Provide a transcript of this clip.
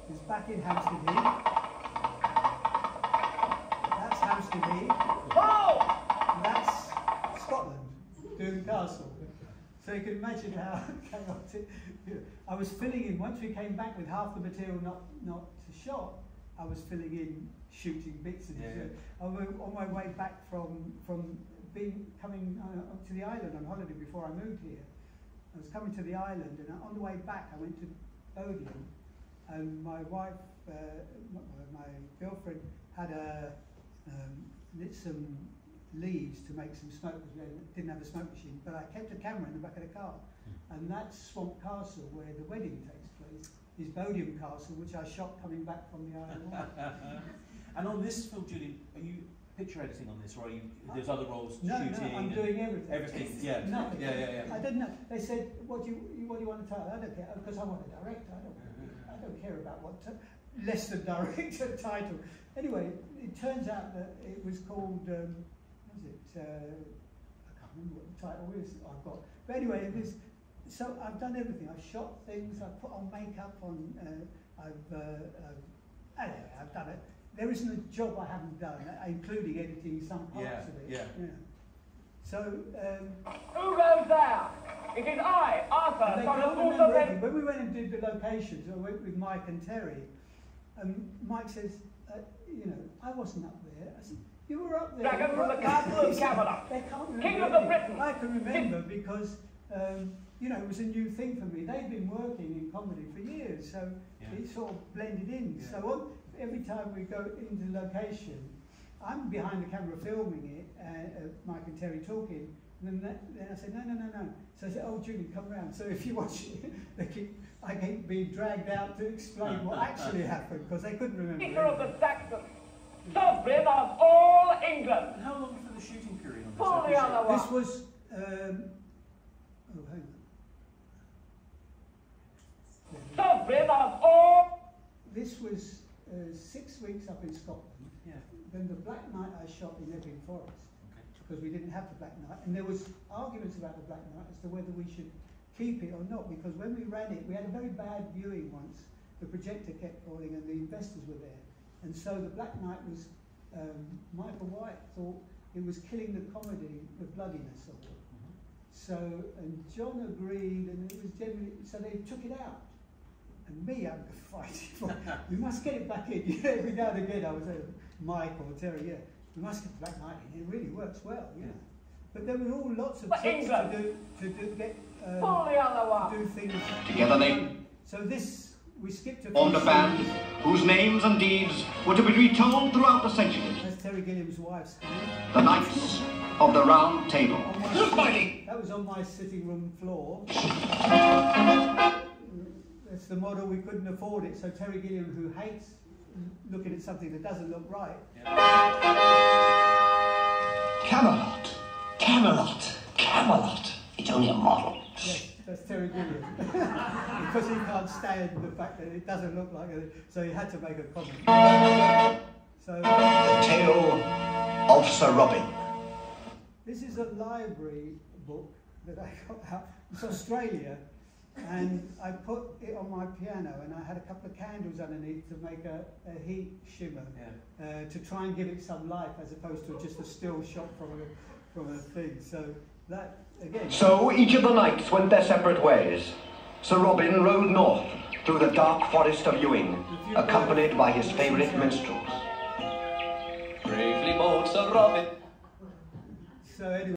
is back in Hampstead Heath. That's Hampstead Heath. And that's Scotland, Doon Castle. So you can imagine how chaotic. I was filling in, once we came back with half the material not shot, I was filling in shooting bits. And on my way back from coming to the island on holiday before I moved here, I was coming to the island, and on the way back I went to Bodiam, and my wife, my girlfriend, had lit some leaves to make some smoke because we didn't have a smoke machine, but I kept a camera in the back of the car, and that Swamp Castle where the wedding takes place is Bodiam Castle, which I shot coming back from the Isle of Wight. And on this film, Julian, are you picture editing on this, or are you, there's other roles, no, shooting? No, I'm doing everything. Everything, yeah. No, Yeah. I didn't know. They said, what do you want to tell? I don't care, because I want a director. I don't care about what less than director title. Anyway, it turns out that it was called, what was it? I can't remember what the title is I've got. But anyway, it was, so I've done everything. I've shot things, I've put on makeup, anyway, I've done it. There isn't a job I haven't done, including editing some parts of it. Yeah. So, who goes there? It is I, Arthur, son of Walter. when we went and did the locations, I went with Mike and Terry, Mike says, you know, I wasn't up there. I said, you were up there. Dragon from the castle of Camelot. They can't remember. King of the Britons. I can remember because, you know, it was a new thing for me. They'd been working in comedy for years, so it sort of blended in. Yeah. So every time we go into location, I'm behind the camera filming it, Mike and Terry talking, and then I said, no. So I said, oh, Julian, come round. So if you watch it, I keep being dragged out to explain what actually happened, because they couldn't remember. Speaker of the Saxons, sovereign of all England. And how long for the shooting period on this? Pull the other one. This was, hang on. Sovereign of all. This was 6 weeks up in Scotland. Yeah. Then the Black Knight I shot in Epping Forest, because we didn't have the Black Knight, and there was arguments about the Black Knight as to whether we should keep it or not, because when we ran it, we had a very bad viewing once. The projector kept falling and the investors were there, and so the Black Knight was, Michael White thought it was killing the comedy, the bloodiness of it. So, and John agreed, and it was generally, so they took it out. And me, I'm fighting for, we must get it back in. Every now and again I was Mike or Terry, we must get the Black Knight in. It really works well, But there were all lots of tricks to do things. Together they So this, we skipped a formed a band whose names and deeds were to be retold throughout the centuries. That's Terry Gilliam's wife's name. The Knights of the Round Table. That was on my sitting room floor. That's the model. We couldn't afford it, so Terry Gilliam, who hates looking at something that doesn't look right. Camelot. It's only a model. Yes, that's Terry Gilliam. Because he can't stand the fact that it doesn't look like it, so he had to make a comment. So, The Tale of Sir Robin. This is a library book that I got out. It's Australia. And I put it on my piano, and I had a couple of candles underneath to make a heat shimmer, to try and give it some life, as opposed to just a still shot from a thing. So that, again... So each of the knights went their separate ways. Sir Robin rode north through the dark forest of Ewing, accompanied by his favourite minstrels. Bravely bold Sir Robin. So anyway...